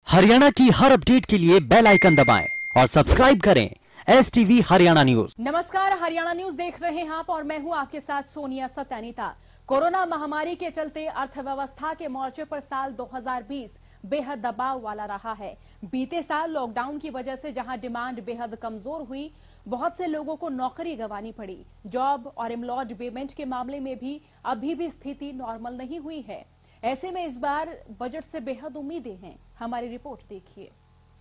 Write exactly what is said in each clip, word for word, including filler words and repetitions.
हरियाणा की हर अपडेट के लिए बेल आइकन दबाएं और सब्सक्राइब करें एस टीवी हरियाणा न्यूज। नमस्कार, हरियाणा न्यूज देख रहे हैं आप और मैं हूं आपके साथ सोनिया सत्यानीता। कोरोना महामारी के चलते अर्थव्यवस्था के मोर्चे पर साल दो हज़ार बीस बेहद दबाव वाला रहा है। बीते साल लॉकडाउन की वजह से जहां डिमांड बेहद कमजोर हुई, बहुत से लोगों को नौकरी गंवानी पड़ी। जॉब और एम्प्लॉयड पेमेंट के मामले में भी अभी भी स्थिति नॉर्मल नहीं हुई है। ऐसे में इस बार बजट से बेहद उम्मीदें हैं। हमारी रिपोर्ट देखिए।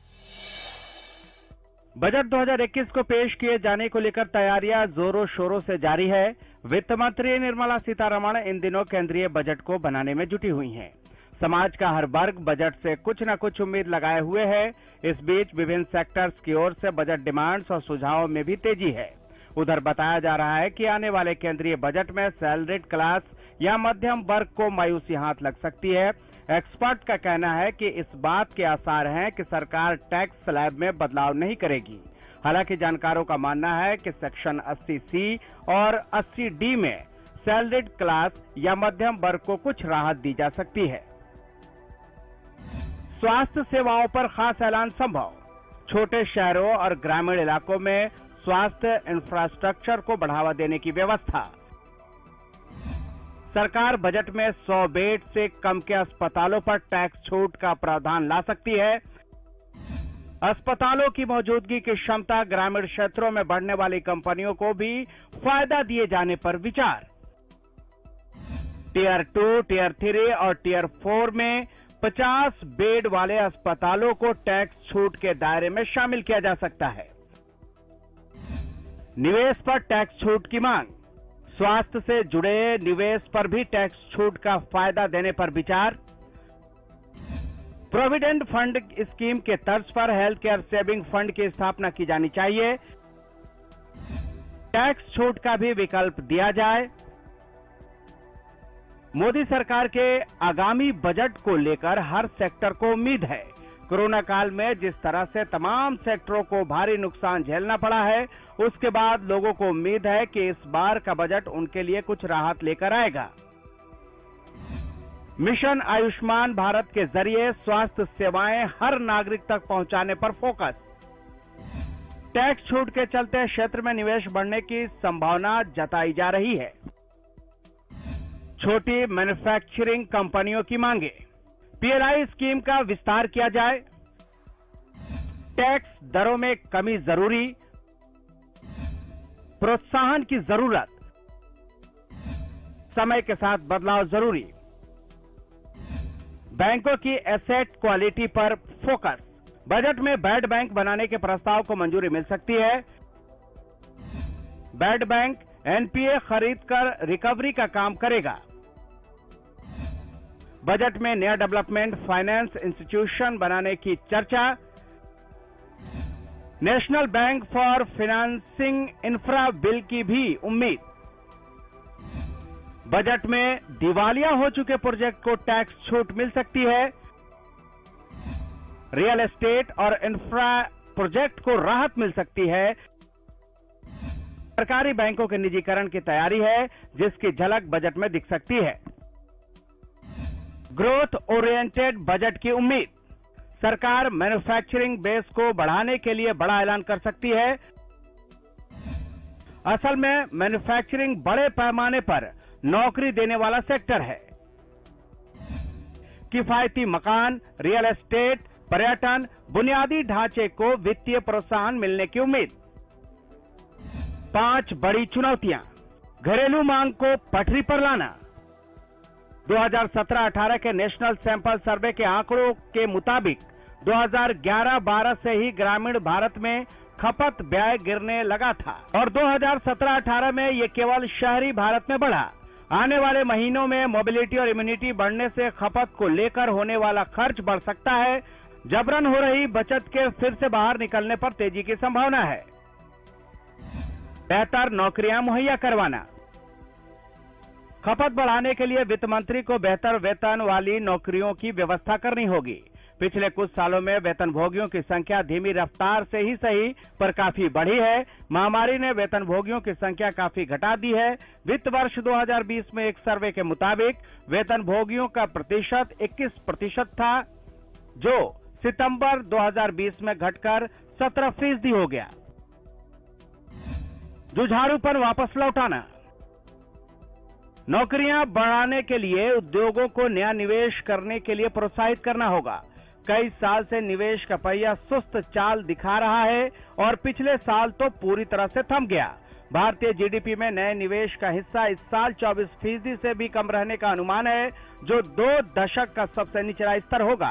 बजट दो हज़ार इक्कीस को पेश किए जाने को लेकर तैयारियां जोरों शोरों से जारी है। वित्त मंत्री निर्मला सीतारमण इन दिनों केंद्रीय बजट को बनाने में जुटी हुई हैं। समाज का हर वर्ग बजट से कुछ न कुछ उम्मीद लगाए हुए है। इस बीच विभिन्न सेक्टर्स की ओर से बजट डिमांड्स और सुझावों में भी तेजी है। उधर बताया जा रहा है कि आने वाले केंद्रीय बजट में सैलरीड क्लास या मध्यम वर्ग को मायूसी हाथ लग सकती है। एक्सपर्ट का कहना है कि इस बात के आसार हैं कि सरकार टैक्स स्लैब में बदलाव नहीं करेगी। हालांकि जानकारों का मानना है कि सेक्शन अस्सी सी और अस्सी डी में सैलरीड क्लास या मध्यम वर्ग को कुछ राहत दी जा सकती है। स्वास्थ्य सेवाओं पर खास ऐलान संभव। छोटे शहरों और ग्रामीण इलाकों में स्वास्थ्य इंफ्रास्ट्रक्चर को बढ़ावा देने की व्यवस्था। सरकार बजट में सौ बेड से कम के अस्पतालों पर टैक्स छूट का प्रावधान ला सकती है। अस्पतालों की मौजूदगी की क्षमता ग्रामीण क्षेत्रों में बढ़ने वाली कंपनियों को भी फायदा दिए जाने पर विचार। टीयर टू, टीयर थ्री और टीयर फोर में पचास बेड वाले अस्पतालों को टैक्स छूट के दायरे में शामिल किया जा सकता है। निवेश पर टैक्स छूट की मांग। स्वास्थ्य से जुड़े निवेश पर भी टैक्स छूट का फायदा देने पर विचार। प्रोविडेंट फंड स्कीम के तर्ज पर हेल्थ केयर सेविंग फंड की स्थापना की जानी चाहिए। टैक्स छूट का भी विकल्प दिया जाए। मोदी सरकार के आगामी बजट को लेकर हर सेक्टर को उम्मीद है। कोरोना काल में जिस तरह से तमाम सेक्टरों को भारी नुकसान झेलना पड़ा है, उसके बाद लोगों को उम्मीद है कि इस बार का बजट उनके लिए कुछ राहत लेकर आएगा। मिशन आयुष्मान भारत के जरिए स्वास्थ्य सेवाएं हर नागरिक तक पहुंचाने पर फोकस। टैक्स छूट के चलते क्षेत्र में निवेश बढ़ने की संभावना जताई जा रही है। छोटी मैन्युफैक्चरिंग कंपनियों की मांगे। पीएलआई स्कीम का विस्तार किया जाए। टैक्स दरों में कमी जरूरी। प्रोत्साहन की जरूरत। समय के साथ बदलाव जरूरी। बैंकों की एसेट क्वालिटी पर फोकस। बजट में बैड बैंक बनाने के प्रस्ताव को मंजूरी मिल सकती है। बैड बैंक एनपीए खरीदकर रिकवरी का काम करेगा। बजट में नया डेवलपमेंट फाइनेंस इंस्टीट्यूशन बनाने की चर्चा। National bank for financing infra bill की भी उम्मीद। बजट में दिवालिया हो चुके प्रोजेक्ट को टैक्स छूट मिल सकती है। रियल एस्टेट और इंफ्रा प्रोजेक्ट को राहत मिल सकती है। सरकारी बैंकों के निजीकरण की तैयारी है, जिसकी झलक बजट में दिख सकती है। ग्रोथ ओरिएंटेड बजट की उम्मीद। सरकार मैन्युफैक्चरिंग बेस को बढ़ाने के लिए बड़ा ऐलान कर सकती है। असल में मैन्युफैक्चरिंग बड़े पैमाने पर नौकरी देने वाला सेक्टर है। किफायती मकान, रियल एस्टेट, पर्यटन, बुनियादी ढांचे को वित्तीय प्रोत्साहन मिलने की उम्मीद। पांच बड़ी चुनौतियां। घरेलू मांग को पटरी पर लाना। दो हज़ार सत्रह अठारह के नेशनल सैंपल सर्वे के आंकड़ों के मुताबिक दो हज़ार ग्यारह बारह से ही ग्रामीण भारत में खपत व्यय गिरने लगा था और दो हज़ार सत्रह अठारह में ये केवल शहरी भारत में बढ़ा। आने वाले महीनों में मोबिलिटी और इम्यूनिटी बढ़ने से खपत को लेकर होने वाला खर्च बढ़ सकता है। जबरन हो रही बचत के फिर से बाहर निकलने पर तेजी की संभावना है। बेहतर नौकरियां मुहैया करवाना। खपत बढ़ाने के लिए वित्त मंत्री को बेहतर वेतन वाली नौकरियों की व्यवस्था करनी होगी। पिछले कुछ सालों में वेतनभोगियों की संख्या धीमी रफ्तार से ही सही पर काफी बढ़ी है। महामारी ने वेतनभोगियों की संख्या काफी घटा दी है। वित्त वर्ष दो हज़ार बीस में एक सर्वे के मुताबिक वेतनभोगियों का प्रतिशत इक्कीस प्रतिशत था, जो सितंबर दो हज़ार बीस में घटकर सत्रह फीसदी हो गया। जुझारू पर वापस लौटाना। नौकरियां बढ़ाने के लिए उद्योगों को नया निवेश करने के लिए प्रोत्साहित करना होगा। कई साल से निवेश का पहिया सुस्त चाल दिखा रहा है और पिछले साल तो पूरी तरह से थम गया। भारतीय जीडीपी में नए निवेश का हिस्सा इस साल चौबीस फीसदी से भी कम रहने का अनुमान है, जो दो दशक का सबसे निचला स्तर होगा।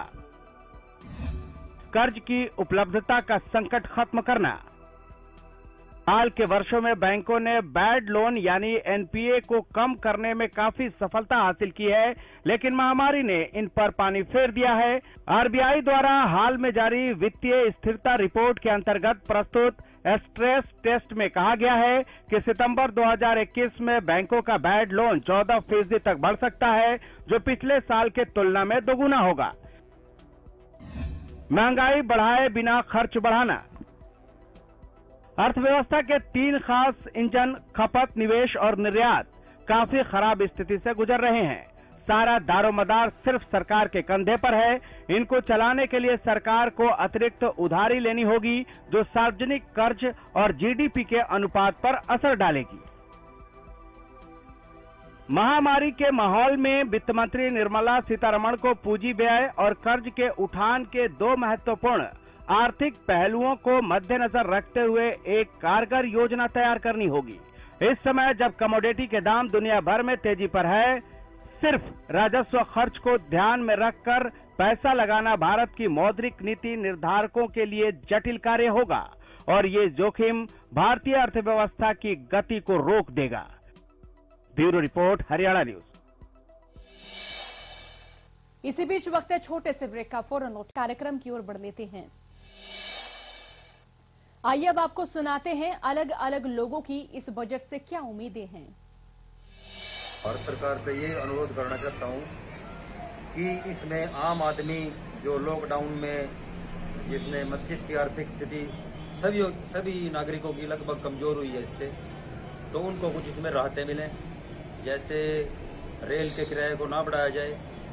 कर्ज की उपलब्धता का संकट खत्म करना। हाल के वर्षों में बैंकों ने बैड लोन यानी एनपीए को कम करने में काफी सफलता हासिल की है, लेकिन महामारी ने इन पर पानी फेर दिया है। आरबीआई द्वारा हाल में जारी वित्तीय स्थिरता रिपोर्ट के अंतर्गत प्रस्तुत स्ट्रेस टेस्ट में कहा गया है कि सितंबर दो हज़ार इक्कीस में बैंकों का बैड लोन चौदह फीसदी तक बढ़ सकता है, जो पिछले साल के तुलना में दोगुना होगा। महंगाई बढ़ाए बिना खर्च बढ़ाना। अर्थव्यवस्था के तीन खास इंजन खपत, निवेश और निर्यात काफी खराब स्थिति से गुजर रहे हैं। सारा दारोमदार सिर्फ सरकार के कंधे पर है। इनको चलाने के लिए सरकार को अतिरिक्त उधारी लेनी होगी, जो सार्वजनिक कर्ज और जीडीपी के अनुपात पर असर डालेगी। महामारी के माहौल में वित्त मंत्री निर्मला सीतारमण को पूंजी व्यय और कर्ज के उठान के दो महत्वपूर्ण आर्थिक पहलुओं को मद्देनजर रखते हुए एक कारगर योजना तैयार करनी होगी। इस समय जब कमोडिटी के दाम दुनिया भर में तेजी पर है, सिर्फ राजस्व खर्च को ध्यान में रखकर पैसा लगाना भारत की मौद्रिक नीति निर्धारकों के लिए जटिल कार्य होगा और ये जोखिम भारतीय अर्थव्यवस्था की गति को रोक देगा। Bureau report, Haryana news. इसी बीच वक्त है छोटे से ब्रेक का। फौरन नोट कार्यक्रम की ओर बढ़ लेते हैं। आइए अब आपको सुनाते हैं अलग अलग लोगों की इस बजट से क्या उम्मीदें हैं। भारत सरकार से ये अनुरोध करना चाहता हूँ कि इसमें आम आदमी जो लॉकडाउन में जिसने जिसकी आर्थिक स्थिति सभी सभी नागरिकों की लगभग कमजोर हुई है, इससे तो उनको कुछ इसमें राहतें मिलें। जैसे रेल के किराए को ना बढ़ाया जाए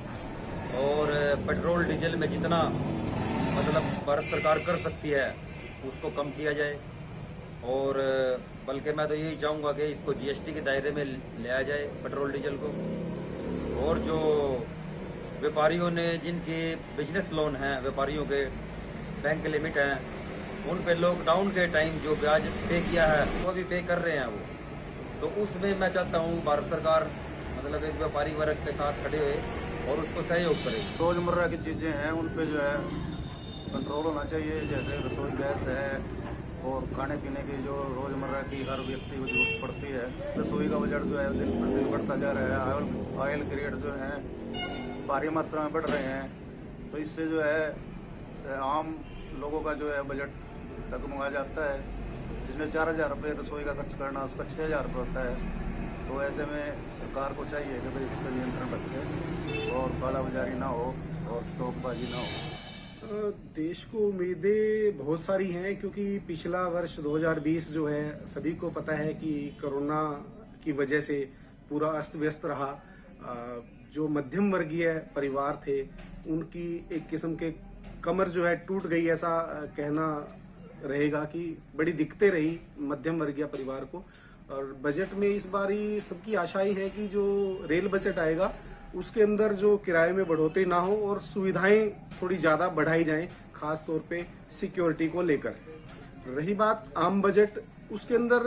और पेट्रोल डीजल में जितना मतलब भारत सरकार कर सकती है उसको कम किया जाए, और बल्कि मैं तो यही चाहूँगा कि इसको जीएसटी के दायरे में लाया जाए पेट्रोल डीजल को। और जो व्यापारियों ने जिनके बिजनेस लोन हैं, व्यापारियों के बैंक लिमिट हैं, उन पे लॉकडाउन के टाइम जो ब्याज पे किया है वो भी पे कर रहे हैं वो, तो उसमें मैं चाहता हूँ भारत सरकार मतलब एक व्यापारी वर्ग के साथ खड़े हुए और उसको सहयोग करे। रोजमर्रा की चीजें हैं उन पे जो है कंट्रोल होना चाहिए, जैसे रसोई गैस है और खाने पीने की जो रोजमर्रा की हर व्यक्ति को जरूरत पड़ती है। रसोई का बजट जो है दिन प्रतिदिन बढ़ता जा रहा है। ऑयल ऑयल के रेट जो है भारी मात्रा में बढ़ रहे हैं, तो इससे जो है आम लोगों का जो है बजट डगमगा जाता है। जिसमें चार हजार रुपये रसोई का खर्च करना उसका छह हजार रुपये होता है। तो ऐसे में सरकार को चाहिए कि भाई इस पर नियंत्रण रखे और कालाबाजारी ना हो और स्टॉकबाजी ना हो। देश को उम्मीदें बहुत सारी हैं, क्योंकि पिछला वर्ष दो हज़ार बीस जो है सभी को पता है कि कोरोना की वजह से पूरा अस्त व्यस्त रहा। जो मध्यम वर्गीय परिवार थे उनकी एक किस्म के कमर जो है टूट गई, ऐसा कहना रहेगा कि बड़ी दिक्कतें रही मध्यम वर्गीय परिवार को। और बजट में इस बारी सबकी आशाएं है कि जो रेल बजट आएगा उसके अंदर जो किराए में बढ़ोतरी ना हो और सुविधाएं थोड़ी ज्यादा बढ़ाई जाएं, खास तौर पे सिक्योरिटी को लेकर। रही बात आम बजट, उसके अंदर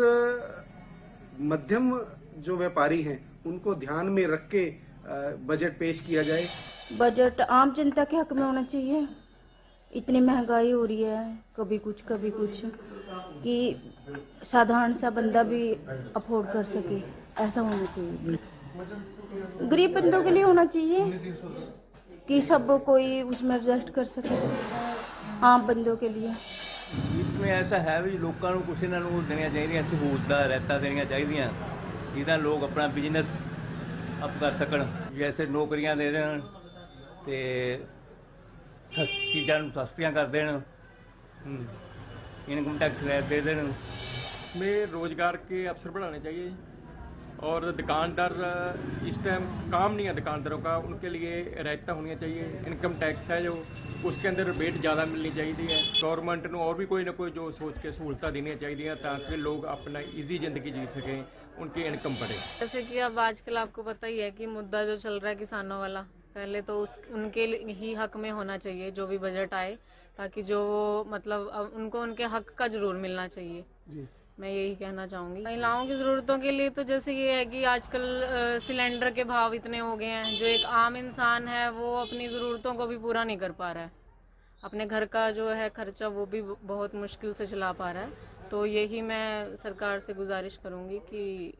मध्यम जो व्यापारी हैं उनको ध्यान में रख के बजट पेश किया जाए। बजट आम जनता के हक में होना चाहिए। इतनी महंगाई हो रही है, कभी कुछ कभी कुछ, कि साधारण सा बंदा भी अफोर्ड कर सके, ऐसा होना चाहिए। गरीब बंदों के लिए होना चाहिए कि सब कोई उसमें एडजस्ट कर सके, आम बंदों के लिए। इसमें ऐसा है भी लोगों को कुछ इन्हों को देनिया चाहिए, सहूलतां रहता देनिया चाहिए जिदा लोग अपना बिजनेस अप कर सकन। जैसे नौकरियां दे देन ते चीज़ों सस्तियां कर देन, इनकम टैक्स दे देन। इसमें रोजगार के अवसर बढ़ाने चाहिए और दुकानदार इस टाइम काम नहीं है दुकानदारों का, उनके लिए रियायतें होनी चाहिए। इनकम टैक्स है जो उसके अंदर रिबेट ज़्यादा मिलनी चाहिए है। गवर्नमेंट ਨੂੰ और भी कोई ना कोई जो सोच के सहूलतां देनी चाहिए ताकि लोग अपना ईजी जिंदगी जी सकें, उनकी इनकम बढ़े। जैसे कि अब आजकल आपको पता ही है कि मुद्दा जो चल रहा है किसानों वाला, पहले तो उस उनके ही हक में होना चाहिए जो भी बजट आए, ताकि जो मतलब उनको उनके हक का जरूर मिलना चाहिए जी। मैं यही कहना चाहूंगी। महिलाओं की जरूरतों के लिए तो जैसे ये है कि आजकल सिलेंडर के भाव इतने हो गए हैं, जो एक आम इंसान है वो अपनी जरूरतों को भी पूरा नहीं कर पा रहा है, अपने घर का जो है खर्चा वो भी बहुत मुश्किल से चला पा रहा है। तो यही मैं सरकार से गुजारिश करूंगी कि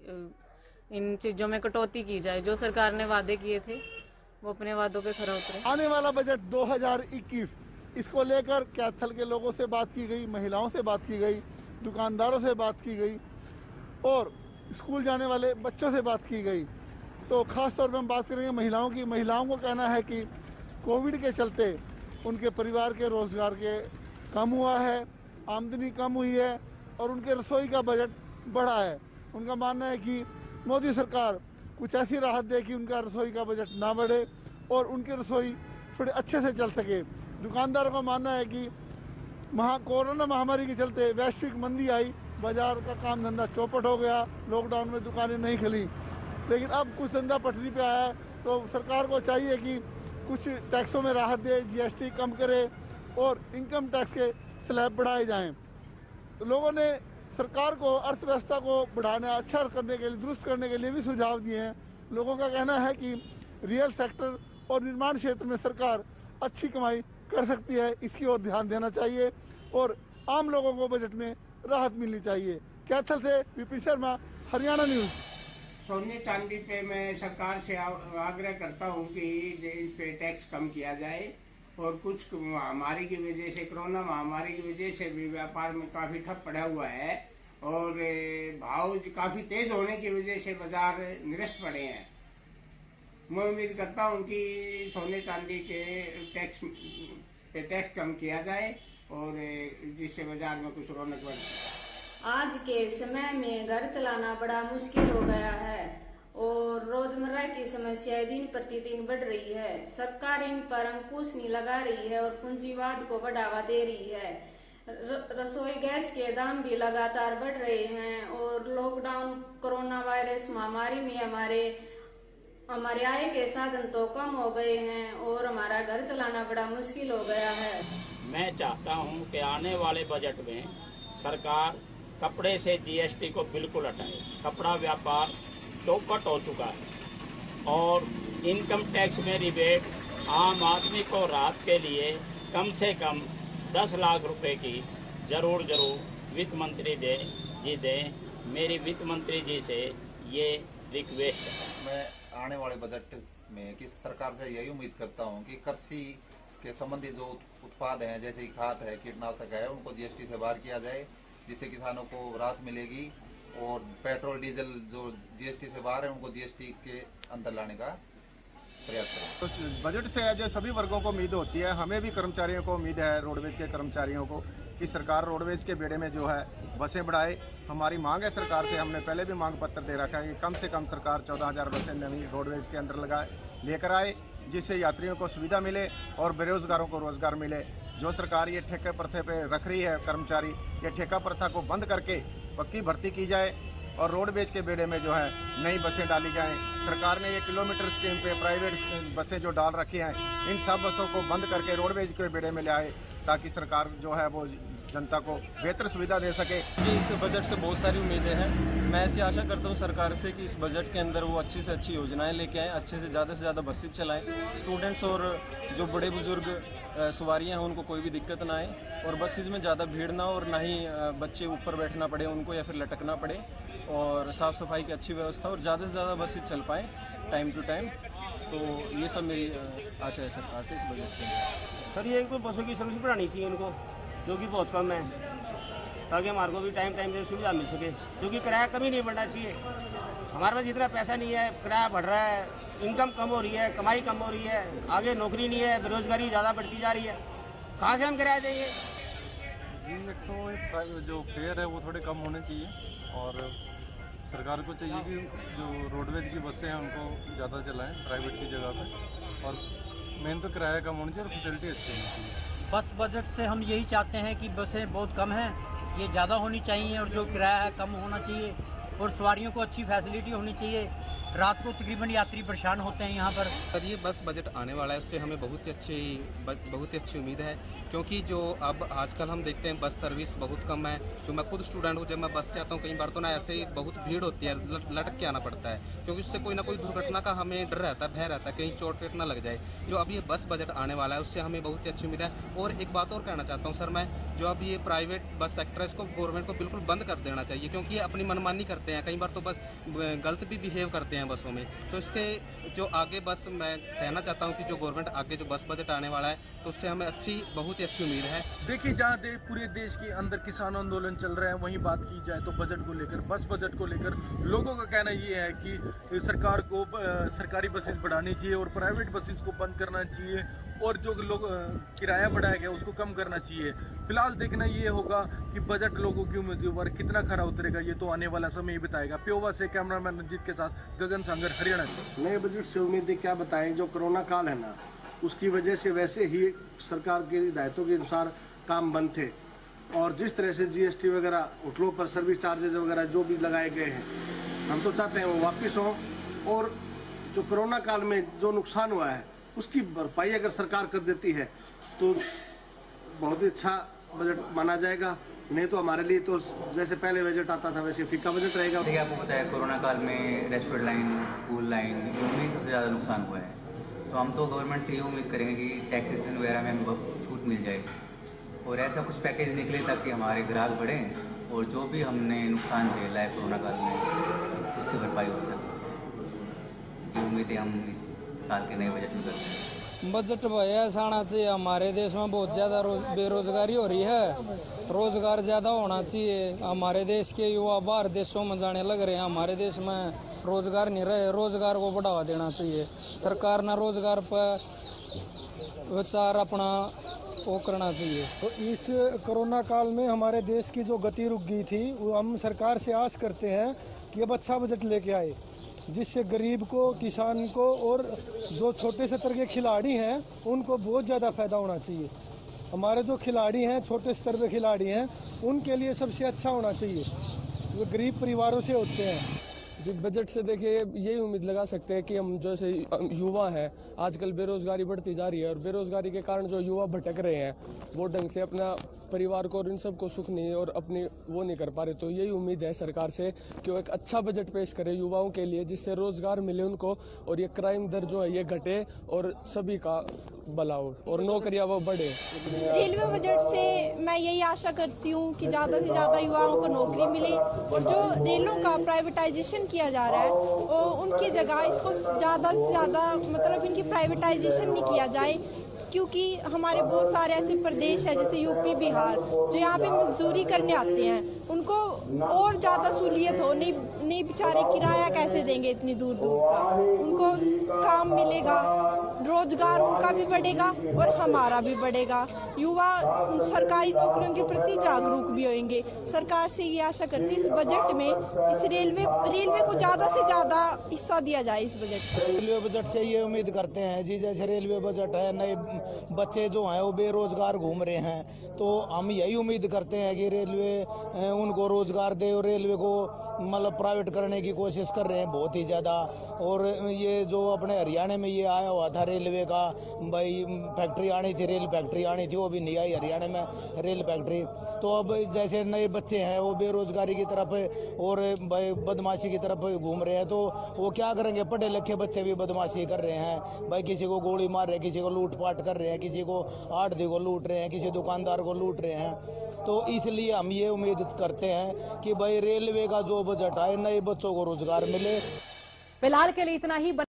इन चीजों में कटौती की जाए, जो सरकार ने वादे किए थे वो अपने वादों पे खरा उतरे। आने वाला बजट दो हज़ार इक्कीस, इसको लेकर कैथल के लोगों से बात की गई, महिलाओं से बात की गई, दुकानदारों से बात की गई और स्कूल जाने वाले बच्चों से बात की गई। तो खास तौर पर हम बात करेंगे महिलाओं की। महिलाओं को कहना है कि कोविड के चलते उनके परिवार के रोजगार के कम हुआ है, आमदनी कम हुई है और उनके रसोई का बजट बढ़ा है। उनका मानना है कि मोदी सरकार कुछ ऐसी राहत दे कि उनका रसोई का बजट ना बढ़े और उनकी रसोई थोड़े अच्छे से चल सके। दुकानदारों का मानना है कि महा कोरोना महामारी के चलते वैश्विक मंदी आई, बाजार का काम धंधा चौपट हो गया, लॉकडाउन में दुकानें नहीं खुली, लेकिन अब कुछ धंधा पटरी पे आया है। तो सरकार को चाहिए कि कुछ टैक्सों में राहत दे, जीएसटी कम करे और इनकम टैक्स के स्लैब बढ़ाए जाएं। तो लोगों ने सरकार को अर्थव्यवस्था को बढ़ाने, अच्छा करने के लिए, दुरुस्त करने के लिए भी सुझाव दिए हैं। लोगों का कहना है कि रियल सेक्टर और निर्माण क्षेत्र में सरकार अच्छी कमाई कर सकती है, इसकी ओर ध्यान देना चाहिए और आम लोगों को बजट में राहत मिलनी चाहिए। कैथल से विपिन शर्मा, हरियाणा न्यूज। सोने चांदी पे मैं सरकार से आग्रह करता हूँ कि इस पे टैक्स कम किया जाए और कुछ महामारी की वजह से, कोरोना महामारी की वजह से भी व्यापार में काफी ठप पड़ा हुआ है और भाव काफी तेज होने की वजह से बाजार निरस्त पड़े हैं। मैं उम्मीद करता हूं कि सोने चांदी के टैक्स पे टैक्स कम किया जाए और जिससे बाजार में कुछ रौनक बढ़े। आज के समय में घर चलाना बड़ा मुश्किल हो गया है और रोजमर्रा की समस्याएं दिन प्रतिदिन बढ़ रही है। सरकार इन पर अंकुश नहीं लगा रही है और पूंजीवाद को बढ़ावा दे रही है। रसोई गैस के दाम भी लगातार बढ़ रहे हैं और लॉकडाउन, कोरोना वायरस महामारी में हमारे हमारे आय के साधन तो कम हो गए हैं और हमारा घर चलाना बड़ा मुश्किल हो गया है। मैं चाहता हूं कि आने वाले बजट में सरकार कपड़े से जीएसटी को बिल्कुल हटाए। कपड़ा व्यापार चौपट हो चुका है और इनकम टैक्स में रिबेट आम आदमी को राहत के लिए कम से कम दस लाख रुपए की जरूर जरूर वित्त मंत्री दे जी दे। मेरी वित्त मंत्री जी से ये रिक्वेस्ट है। मैं आने वाले बजट में कि सरकार से यही उम्मीद करता हूं कि कृषि के संबंधित जो उत्पाद हैं, जैसे कि खाद है, कीटनाशक है, उनको जीएसटी से बाहर किया जाए, जिससे किसानों को राहत मिलेगी और पेट्रोल डीजल जो जीएसटी से बाहर है उनको जीएसटी के अंदर लाने का प्रयास करें। तो बजट से जो सभी वर्गों को उम्मीद होती है, हमें भी कर्मचारियों को उम्मीद है, रोडवेज के कर्मचारियों को, कि सरकार रोडवेज के बेड़े में जो है बसें बढ़ाए। हमारी मांग है सरकार से, हमने पहले भी मांग पत्र दे रखा है कि कम से कम सरकार चौदह हजार बसें नवी रोडवेज के अंदर लगाए लेकर आए, जिससे यात्रियों को सुविधा मिले और बेरोजगारों को रोजगार मिले। जो सरकार ये ठेके प्रथे पे रख रही है कर्मचारी, ये ठेका प्रथा को बंद करके पक्की भर्ती की जाए और रोडवेज के बेड़े में जो है नई बसें डाली जाएं। सरकार ने ये किलोमीटर स्कीम पे प्राइवेट बसें जो डाल रखी हैं, इन सब बसों को बंद करके रोडवेज के बेड़े में ले आए ताकि सरकार जो है वो जनता को बेहतर सुविधा दे सके। इस बजट से बहुत सारी उम्मीदें हैं। मैं ऐसी आशा करता हूँ सरकार से कि इस बजट के अंदर वो अच्छी से अच्छी योजनाएं लेके आएँ, अच्छे से ज़्यादा से ज़्यादा बसें चलाएं, स्टूडेंट्स और जो बड़े बुजुर्ग सवारियां हैं उनको कोई भी दिक्कत ना आए और बसेज में ज़्यादा भीड़ ना हो और ना ही बच्चे ऊपर बैठना पड़े उनको या फिर लटकना पड़े, और साफ़ सफाई की अच्छी व्यवस्था और ज़्यादा से ज़्यादा बसेज चल पाएँ टाइम टू टाइम। तो ये सब मेरी आशा है सरकार से इस बजट से। सर ये इनको बसों की सर्विस बढ़ानी चाहिए इनको, जो कि बहुत कम है, ताकि हमारे को भी टाइम टाइम से सुविधा मिल सके, क्योंकि किराया कमी नहीं बढ़ना चाहिए। हमारे पास इतना पैसा नहीं है, किराया बढ़ रहा है, इनकम कम हो रही है, कमाई कम हो रही है, आगे नौकरी नहीं है, बेरोजगारी ज़्यादा बढ़ती जा रही है, कहाँ से हम किराया देंगे? तो जो फेयर है वो थोड़े कम होने चाहिए और सरकार को चाहिए कि जो रोडवेज की बसें हैं उनको ज़्यादा चलाएं प्राइवेट की जगह पे, और मेन तो किराया कम होना चाहिए और फैसिलिटी अच्छी होनी चाहिए। बस बजट से हम यही चाहते हैं कि बसें बहुत कम हैं, ये ज़्यादा होनी चाहिए और जो किराया है कम होना चाहिए और सवारियों को अच्छी फैसिलिटी होनी चाहिए। रात को तकरीबन यात्री परेशान होते हैं यहाँ पर। सर ये बस बजट आने वाला है, उससे हमें बहुत ही अच्छी बहुत ही अच्छी उम्मीद है, क्योंकि जो अब आजकल हम देखते हैं बस सर्विस बहुत कम है। जो मैं खुद स्टूडेंट हूँ, जब मैं बस से आता हूँ कई बार तो ना ऐसे ही बहुत भीड़ होती है, लटक के आना पड़ता है, क्योंकि उससे कोई ना कोई दुर्घटना का हमें डर रहता है, भय रहता है, कहीं चोट फेट ना लग जाए। जो अब ये बस बजट आने वाला है उससे हमें बहुत ही अच्छी उम्मीद है। और एक बात और कहना चाहता हूँ सर मैं, जो अब ये प्राइवेट बस सेक्टर है इसको गवर्नमेंट को बिल्कुल बंद कर देना चाहिए, क्योंकि ये अपनी मनमानी करते हैं, कई बार तो बस गलत भी बिहेव करते हैं बसों में। तो इसके जो आगे बस मैं कहना चाहता हूँ कि जो गवर्नमेंट आगे जो बस बजट आने वाला है तो उससे हमें अच्छी बहुत ही अच्छी उम्मीद है। देखिए जहाँ दे, पूरे देश के अंदर किसान आंदोलन चल रहा है, वहीं बात की जाए तो बजट को लेकर, बस बजट को लेकर लोगों का कहना ये है कि सरकार को सरकारी बसेस बढ़ानी चाहिए और प्राइवेट बसेस को बंद करना चाहिए और जो लोग किराया बढ़ाया गया उसको कम करना चाहिए। फिलहाल देखना ये होगा कि बजट लोगों की उम्मीदों पर कितना खरा उतरेगा, ये तो आने वाला समय ही बताएगा। प्योवा से कैमरामैन रंजीत के साथ गगन सागर, हरियाणा। नए बजट से उम्मीदें क्या बताएं, जो कोरोना काल है ना उसकी वजह से वैसे ही सरकार की हिदायतों के अनुसार काम बंद थे और जिस तरह से जीएसटी वगैरह होटलों पर सर्विस चार्जेस वगैरह जो भी लगाए गए हैं, हम तो चाहते हैं वो वापस हों और जो कोरोना काल में जो नुकसान हुआ है उसकी भरपाई अगर सरकार कर देती है तो बहुत ही अच्छा बजट माना जाएगा। नहीं तो हमारे लिए तो जैसे पहले बजट आता था वैसे फीका बजट रहेगा। देखिए आपको पता है कोरोना काल में रेस्टोरेंट लाइन, स्कूल लाइन, इनमें सबसे ज़्यादा नुकसान हुआ है। तो हम तो गवर्नमेंट से ये उम्मीद करेंगे कि टैक्सेशन वगैरह में हमें बहुत छूट मिल जाए और ऐसा कुछ पैकेज निकले ताकि हमारे ग्राहक बढ़ें और जो भी हमने नुकसान झेला है कोरोना काल में उसकी भरपाई हो सके। ये उम्मीदें हम इस साल के नए बजट में करते हैं। बजट भैया ऐसा आना चाहिए। हमारे देश में बहुत ज़्यादा बेरोजगारी हो रही है, रोजगार ज़्यादा होना चाहिए। हमारे देश के युवा बाहर देशों में जाने लग रहे हैं, हमारे देश में रोजगार नहीं रहे, रोजगार को बढ़ावा देना चाहिए। सरकार ने रोजगार पर विचार अपना वो करना चाहिए। तो इस कोरोना काल में हमारे देश की जो गति रुक गई थी, वो हम सरकार से आस करते हैं कि अब अच्छा बजट लेके आए, जिससे गरीब को, किसान को और जो छोटे स्तर के खिलाड़ी हैं उनको बहुत ज़्यादा फायदा होना चाहिए। हमारे जो खिलाड़ी हैं, छोटे स्तर पे खिलाड़ी हैं, उनके लिए सबसे अच्छा होना चाहिए, वो गरीब परिवारों से होते हैं। जो बजट से देखिए यही उम्मीद लगा सकते हैं कि हम जैसे युवा हैं, आजकल बेरोजगारी बढ़ती जा रही है और बेरोजगारी के कारण जो युवा भटक रहे हैं वो ढंग से अपना परिवार को और इन सबको सुख नहीं और अपनी वो नहीं कर पा रहे। तो यही उम्मीद है सरकार से कि वो एक अच्छा बजट पेश करे युवाओं के लिए, जिससे रोजगार मिले उनको और ये क्राइम दर जो है ये घटे और सभी का भला हो और नौकरियां वो बढ़े। रेलवे बजट से मैं यही आशा करती हूँ कि ज़्यादा से ज़्यादा युवाओं को नौकरी मिले और जो रेलों का प्राइवेटाइजेशन किया जा रहा है वो उनकी जगह इसको ज़्यादा से ज़्यादा मतलब इनकी प्राइवेटाइजेशन नहीं किया जाए, क्योंकि हमारे बहुत सारे ऐसे प्रदेश हैं जैसे यूपी, बिहार, जो यहाँ पे मजदूरी करने आते हैं, उनको और ज़्यादा सहूलियत हो। नहीं नहीं बेचारे किराया कैसे देंगे इतनी दूर दूर का, उनको काम मिलेगा, रोजगार उनका भी बढ़ेगा और हमारा भी बढ़ेगा। युवा सरकारी नौकरियों के प्रति जागरूक भी होंगे। सरकार से ये आशा करती है इस बजट में इस रेलवे रेलवे को ज़्यादा से ज़्यादा हिस्सा दिया जाए इस बजट में। रेलवे बजट से ये उम्मीद करते हैं जी, जैसे रेलवे बजट है, नए बच्चे जो हैं वो बेरोजगार घूम रहे हैं, तो हम यही उम्मीद करते हैं कि रेलवे उनको रोजगार दे और रेलवे को मतलब प्राइवेट करने की कोशिश कर रहे हैं बहुत ही ज़्यादा। और ये जो अपने हरियाणा में ये आया हुआ था रेलवे का, भाई फैक्ट्री आनी थी, रेल फैक्ट्री आनी थी, वो भी नहीं आई हरियाणा में रेल फैक्ट्री। तो अब जैसे नए बच्चे हैं वो बेरोजगारी की तरफ और भाई बदमाशी की तरफ घूम रहे हैं, तो वो क्या करेंगे, पढ़े लिखे बच्चे भी बदमाशी कर रहे हैं, भाई किसी को गोली मार रहे हैं, किसी को लूटपाट कर रहे हैं, किसी को आढ़ती को लूट रहे हैं, किसी दुकानदार को लूट रहे हैं। तो इसलिए हम ये उम्मीद करते हैं कि भाई रेलवे का जो बजट आए, नए बच्चों को रोजगार मिले। फिलहाल के लिए इतना ही।